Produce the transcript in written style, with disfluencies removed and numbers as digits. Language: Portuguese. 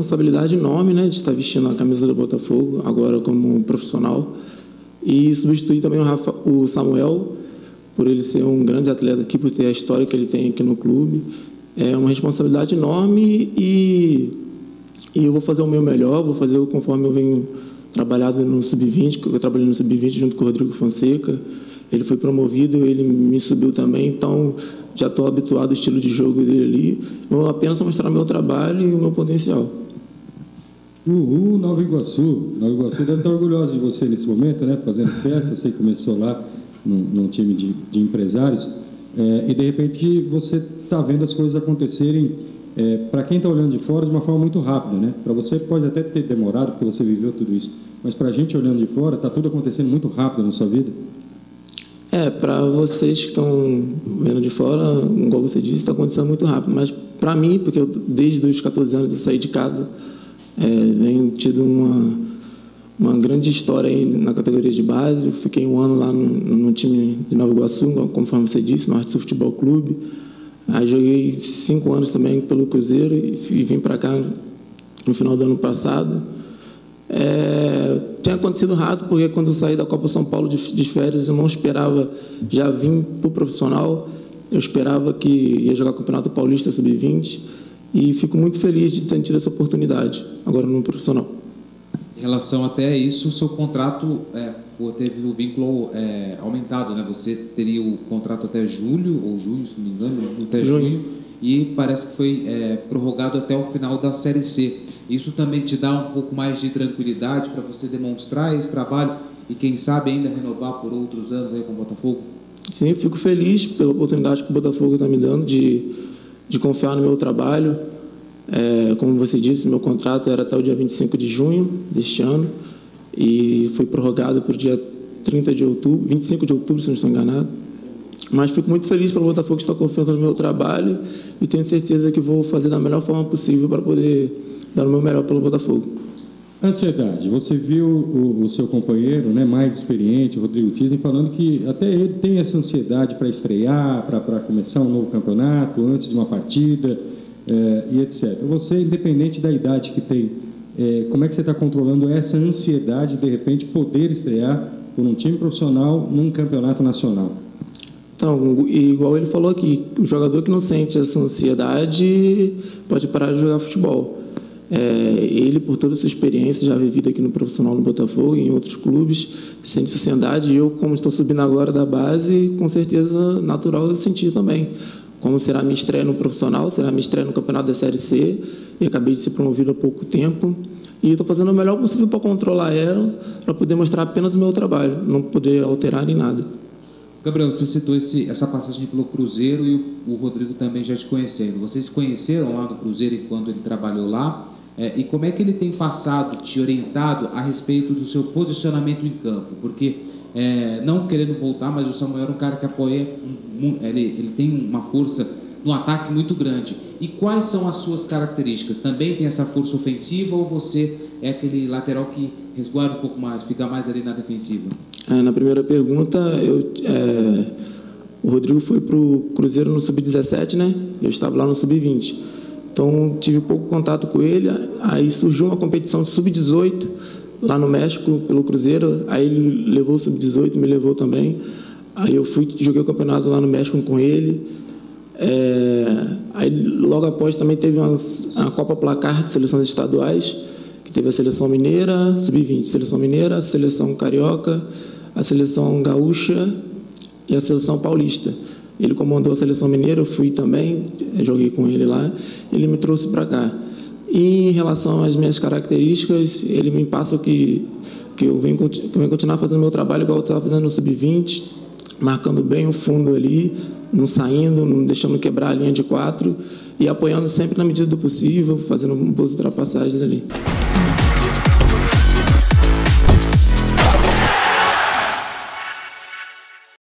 responsabilidade enorme, né, de estar vestindo a camisa do Botafogo, agora como profissional. E substituir também o Samuel, por ele ser um grande atleta aqui, por ter a história que ele tem aqui no clube. É uma responsabilidade enorme e eu vou fazer o meu melhor, vou fazer conforme eu venho trabalhado no Sub-20, que eu trabalhei no Sub-20 junto com o Rodrigo Fonseca. Ele foi promovido, ele me subiu também, então já estou habituado ao estilo de jogo dele ali. Vou apenas mostrar meu trabalho e o meu potencial. Uhul, Nova Iguaçu. Nova Iguaçu deve estar orgulhosa de você nesse momento, né? Fazendo festa, você começou lá num time de empresários, e de repente você está vendo as coisas acontecerem, para quem está olhando de fora, de uma forma muito rápida, né? Para você pode até ter demorado, porque você viveu tudo isso, mas para a gente olhando de fora, está tudo acontecendo muito rápido na sua vida? Para vocês que estão vendo de fora, igual você disse, está acontecendo muito rápido, mas para mim, porque desde os 14 anos eu saí de casa, venho tido uma grande história aí na categoria de base. Eu fiquei um ano lá no time de Nova Iguaçu, conforme você disse, no Arte Futebol Clube. Aí joguei 5 anos também pelo Cruzeiro e vim para cá no final do ano passado. Tinha acontecido rápido, porque quando eu saí da Copa São Paulo de férias, eu não esperava já vir para o profissional. Eu esperava que ia jogar o Campeonato Paulista Sub-20 e fico muito feliz de ter tido essa oportunidade agora no profissional. Em relação até a isso, o seu contrato teve o vínculo aumentado, né? Você teria o contrato até julho, ou junho, se não me engano, até junho, e parece que foi prorrogado até o final da Série C. Isso também te dá um pouco mais de tranquilidade para você demonstrar esse trabalho e, quem sabe, ainda renovar por outros anos aí com o Botafogo? Sim, fico feliz pela oportunidade que o Botafogo está me dando de confiar no meu trabalho. Como você disse, meu contrato era até o dia 25 de junho deste ano e foi prorrogado para o dia 25 de outubro, se não estou enganado. Mas fico muito feliz pelo Botafogo estar confiando no meu trabalho e tenho certeza que vou fazer da melhor forma possível para poder dar o meu melhor pelo Botafogo. Ansiedade. Você viu o seu companheiro, né, mais experiente, o Rodrigo Tisney, falando que até ele tem essa ansiedade para estrear, para começar um novo campeonato, antes de uma partida, e etc. Você, independente da idade que tem, como é que você está controlando essa ansiedade de repente poder estrear por um time profissional num campeonato nacional? Então, igual ele falou aqui, o jogador que não sente essa ansiedade pode parar de jogar futebol. Ele, por toda a sua experiência já vivida aqui no profissional no Botafogo e em outros clubes, sente essa ansiedade. E eu, como estou subindo agora da base, com certeza natural eu sentir também. Como será a minha estreia no profissional, será a minha estreia no campeonato da Série C. Eu acabei de ser promovido há pouco tempo e estou fazendo o melhor possível para controlar ela, para poder mostrar apenas o meu trabalho, não poder alterar nem nada. Gabriel, você citou essa passagem pelo Cruzeiro e o Rodrigo também já te conhecendo. Vocês se conheceram lá no Cruzeiro enquanto ele trabalhou lá? E como é que ele tem passado, te orientado a respeito do seu posicionamento em campo? Porque, não querendo voltar, mas o Samuel é um cara que apoia, ele tem uma força no ataque muito grande. E quais são as suas características? Também tem essa força ofensiva ou você é aquele lateral que resguarda um pouco mais, fica mais ali na defensiva? Na primeira pergunta, o Rodrigo foi para o Cruzeiro no Sub-17, né? Eu estava lá no Sub-20. Então, tive pouco contato com ele. Aí surgiu uma competição de Sub-18 lá no México, pelo Cruzeiro. Aí ele levou o Sub-18, me levou também. Aí eu joguei o campeonato lá no México com ele. Aí logo após também teve a Copa Placar de seleções estaduais, que teve a Seleção Mineira, Sub-20, Seleção Mineira, a Seleção Carioca, a Seleção Gaúcha e a Seleção Paulista. Ele comandou a Seleção Mineira, eu fui também, joguei com ele lá, ele me trouxe para cá. E em relação às minhas características, ele me passa que eu venho continuar fazendo meu trabalho igual eu estava fazendo no Sub-20, marcando bem o fundo ali, não saindo, não deixando quebrar a linha de 4 e apoiando sempre na medida do possível, fazendo boas ultrapassagens ali.